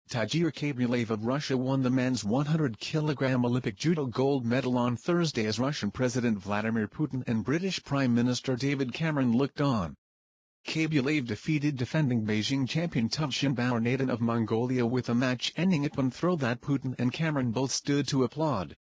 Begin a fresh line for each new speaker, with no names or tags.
Tagir Khaibulaev of Russia won the men's 100-kilogram Olympic judo gold medal on Thursday as Russian President Vladimir Putin and British Prime Minister David Cameron looked on. Khaibulaev defeated defending Beijing champion Tuvshinbayar Naidan of Mongolia with a match-ending ippon throw that Putin and Cameron both stood to applaud.